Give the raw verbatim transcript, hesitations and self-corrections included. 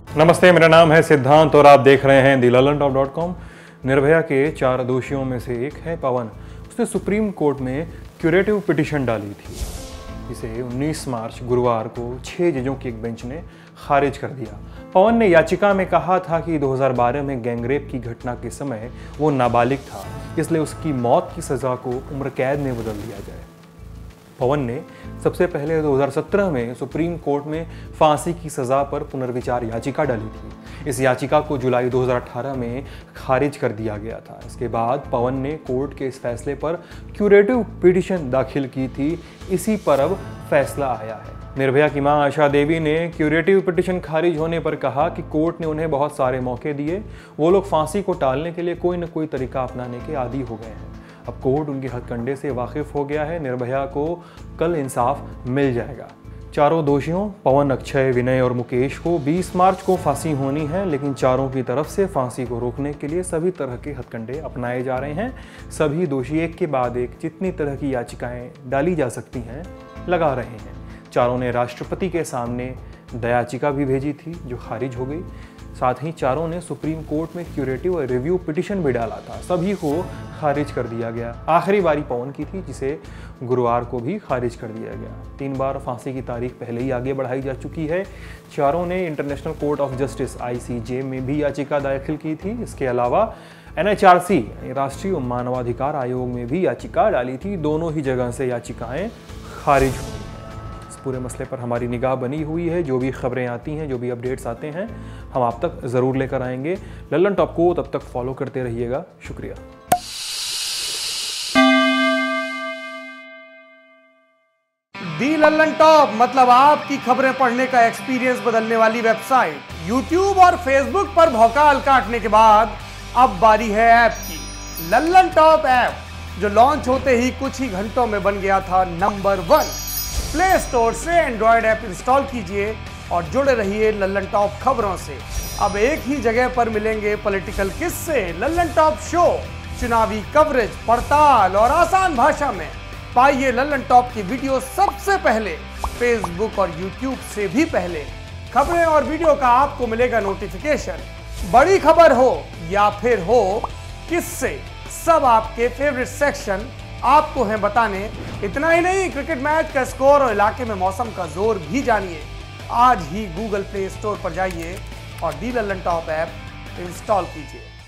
नमस्ते, मेरा नाम है सिद्धांत और आप देख रहे हैं the Lallantop dot com. Nirbhaya के चार दोषियों में से एक है पवन। उसने सुप्रीम कोर्ट में क्यूरेटिव पिटिशन डाली थी, इसे उन्नीस मार्च गुरुवार को छह जजों की एक बेंच ने खारिज कर दिया। पवन ने याचिका में कहा था कि दो हज़ार बारह में गैंगरेप की घटना के समय वो नाबालिग था, इसलिए उसकी मौत की सज़ा को उम्र कैद में बदल दिया जाए। पवन ने सबसे पहले दो हज़ार सत्रह में सुप्रीम कोर्ट में फांसी की सज़ा पर पुनर्विचार याचिका डाली थी। इस याचिका को जुलाई दो हज़ार अठारह में खारिज कर दिया गया था। इसके बाद पवन ने कोर्ट के इस फैसले पर क्यूरेटिव पिटीशन दाखिल की थी। इसी पर अब फैसला आया है। निर्भया की मां आशा देवी ने क्यूरेटिव पिटीशन खारिज होने पर कहा कि कोर्ट ने उन्हें बहुत सारे मौके दिए, वो लोग फांसी को टालने के लिए कोई न कोई तरीका अपनाने के आदी हो गए हैं। अब कोर्ट उनके हथकंडे से वाकिफ हो गया है। निर्भया को कल इंसाफ मिल जाएगा। चारों दोषियों पवन, अक्षय, विनय और मुकेश को बीस मार्च को फांसी होनी है, लेकिन चारों की तरफ से फांसी को रोकने के लिए सभी तरह के हथकंडे अपनाए जा रहे हैं। सभी दोषी एक के बाद एक जितनी तरह की याचिकाएं डाली जा सकती हैं लगा रहे हैं। चारों ने राष्ट्रपति के सामने दयाचिका भी भेजी थी जो खारिज हो गई। साथ ही चारों ने सुप्रीम कोर्ट में क्यूरेटिव और रिव्यू पिटीशन भी डाला था, सभी को खारिज कर दिया गया। आखिरी बारी पवन की थी, जिसे गुरुवार को भी खारिज कर दिया गया। तीन बार फांसी की तारीख पहले ही आगे बढ़ाई जा चुकी है। चारों ने International Court of Justice I C J में भी याचिका दाखिल की थी। इसके अलावा एन एच आर सी राष्ट्रीय मानवाधिकार आयोग में भी याचिका डाली थी। दोनों ही जगह से याचिकाएं खारिज हुई। पूरे मसले पर हमारी निगाह बनी हुई है। जो भी खबरें आती हैं, जो भी अपडेट्स आते हैं, हम आप तक ज़रूर लेकर आएंगे। लल्लनटॉप को तब तक फॉलो करते रहिएगा। शुक्रिया। दी लल्लनटॉप मतलब आपकी खबरें पढ़ने का एक्सपीरियंस बदलने वाली वेबसाइट। यूट्यूब और फेसबुक पर भौकाल काटने के बाद अब बारी है ऐप की। लल्लनटॉप ऐप, जो लॉन्च होते ही कुछ ही घंटों में बन गया था नंबर वन। प्ले स्टोर से एंड्रॉयड ऐप इंस्टॉल कीजिए और जुड़े रहिए लल्लनटॉप खबरों से। अब एक ही जगह पर मिलेंगे पॉलिटिकल किस्से, लल्लनटॉप शो, चुनावी कवरेज, पड़ताल और आसान भाषा में। पाइए लल्लनटॉप की वीडियो सबसे पहले, फेसबुक और यूट्यूब से भी पहले। खबरें और वीडियो का आपको मिलेगा नोटिफिकेशन। बड़ी खबर हो या फिर हो किस्से, सब आपके फेवरेट सेक्शन आपको हैं बताने। इतना ही नहीं, क्रिकेट मैच का स्कोर और इलाके में मौसम का जोर भी जानिए। आज ही गूगल प्ले स्टोर पर जाइए और दी लल्लनटॉप ऐप इंस्टॉल कीजिए।